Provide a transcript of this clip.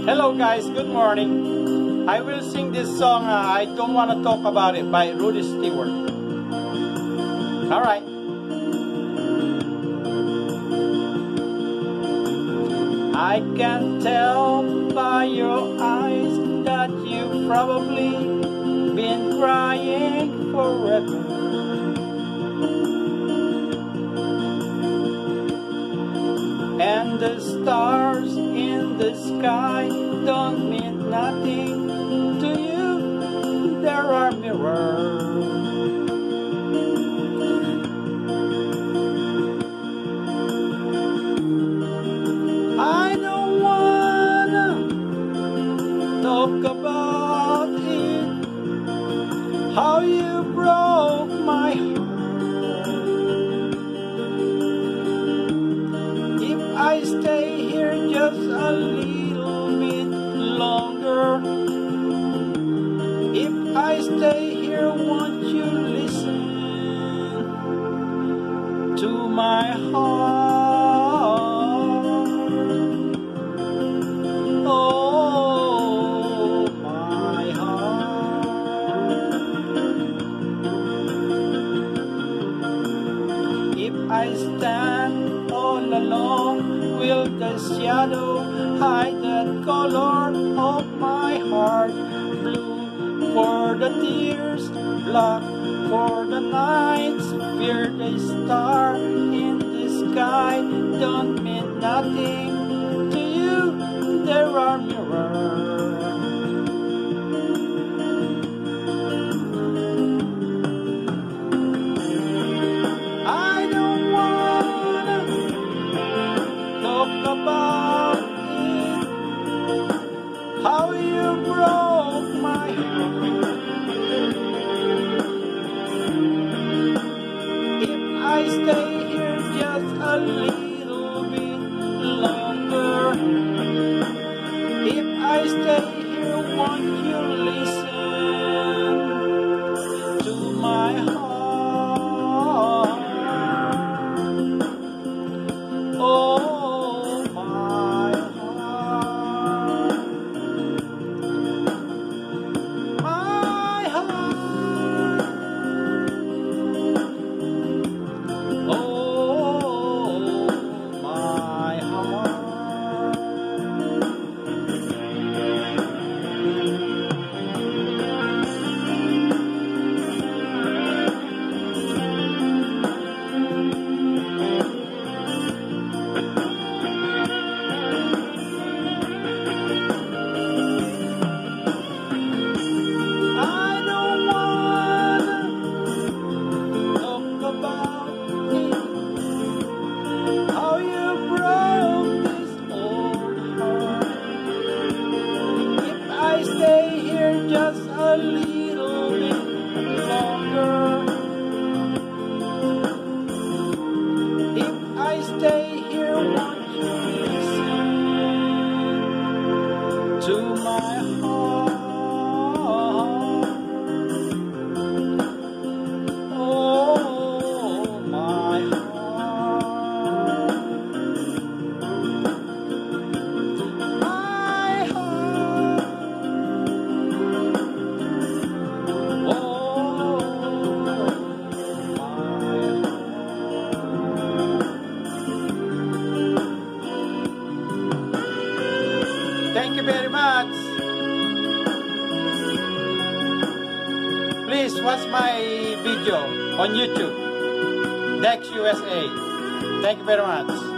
Hello guys, good morning. I will sing this song, I Don't Want to Talk About It by Rudy Stewart. Alright. I can tell by your eyes that you've probably been crying forever. And the stars in the sky don't mean nothing to you. There are mirrors. I don't wanna talk about it, how you broke my heart. If I stay here just a little bit longer, if I stay here, won't you listen to my heart? Oh, my heart. If I stand all alone, will the shadow hide the color of my heart? Blue for the tears, black for the nights, fear the star in the sky don't mean nothing to you. There are mirrors. I don't wanna talk about it, how you broke my heart. If I stay here just a little bit longer, if I stay here, won't you listen to my heart? Oh, my heart. My heart. Oh, my heart. I don't wanna talk about it, how you broke this old heart. If I stay here just a little bit longer, if I stay here, won't you listen to my heart? Oh, my heart. My heart. Oh, my heart. Thank you very much. Please watch my video on YouTube, Dex USA. Thank you very much.